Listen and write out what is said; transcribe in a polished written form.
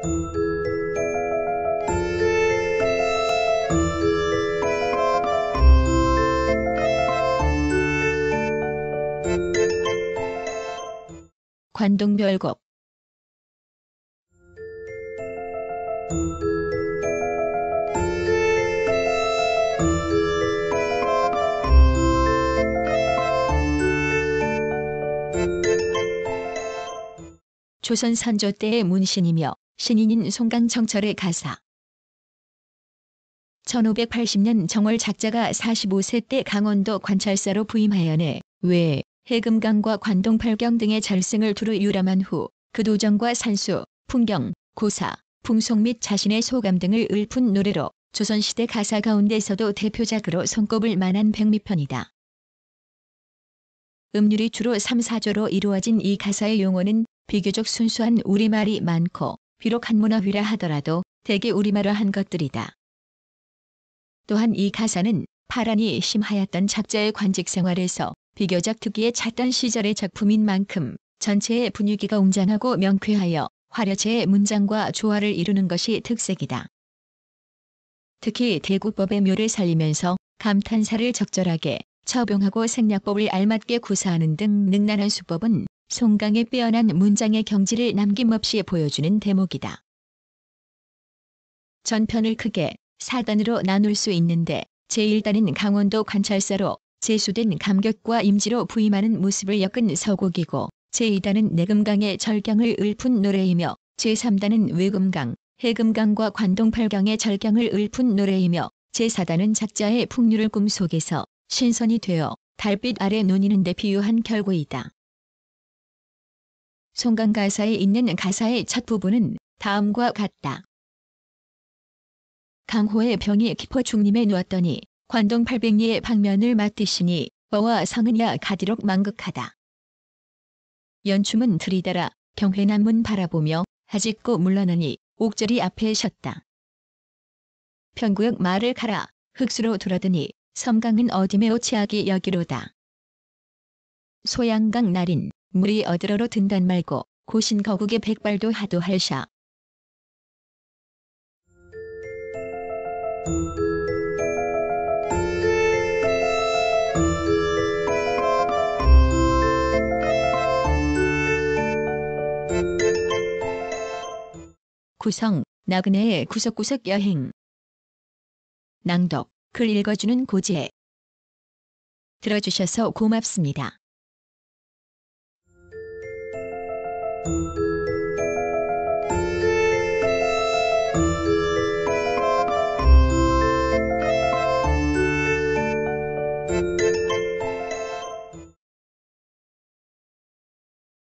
관동별곡. 조선 선조 때의 문신이며 신인인 송강정철의 가사. 1580년 정월 작자가 45세 때 강원도 관찰사로 부임하여 외 해금강과 관동팔경 등의 절승을 두루 유람한 후 그 도정과 산수, 풍경, 고사, 풍속 및 자신의 소감 등을 읊은 노래로 조선시대 가사 가운데서도 대표작으로 손꼽을 만한 백미편이다. 음률이 주로 3-4조로 이루어진 이 가사의 용어는 비교적 순수한 우리말이 많고 비록 한문어휘라 하더라도 대개 우리말어한 것들이다. 또한 이 가사는 파란이 심하였던 작자의 관직 생활에서 비교적 특기에 찼던 시절의 작품인 만큼 전체의 분위기가 웅장하고 명쾌하여 화려체의 문장과 조화를 이루는 것이 특색이다. 특히 대구법의 묘를 살리면서 감탄사를 적절하게 처병하고 생략법을 알맞게 구사하는 등 능란한 수법은 송강의 빼어난 문장의 경지를 남김없이 보여주는 대목이다. 전편을 크게 4단으로 나눌 수 있는데 제1단은 강원도 관찰사로 제수된 감격과 임지로 부임하는 모습을 엮은 서곡이고 제2단은 내금강의 절경을 읊은 노래이며 제3단은 외금강, 해금강과 관동팔경의 절경을 읊은 노래이며 제4단은 작자의 풍류를 꿈속에서 신선이 되어 달빛 아래 논이는 데 비유한 결고이다. 송강 가사에 있는 가사의 첫 부분은 다음과 같다. 강호의 병이 깊어 중림에 누웠더니 관동 800리의 방면을 맞드시니 어와 성은야 가디록 망극하다. 연춤은 들이달아 경회남문 바라보며 하짓고 물러나니 옥절이 앞에 섰다. 편구역 말을 갈아 흑수로 돌아드니 섬강은 어디매 오치하기 여기로다. 소양강 날인 물이 어디러로 든단 말고 고신 거국의 백발도 하도 할샤. 구성, 나그네의 구석구석 여행. 낭독, 글 읽어주는 고지혜. 들어주셔서 고맙습니다.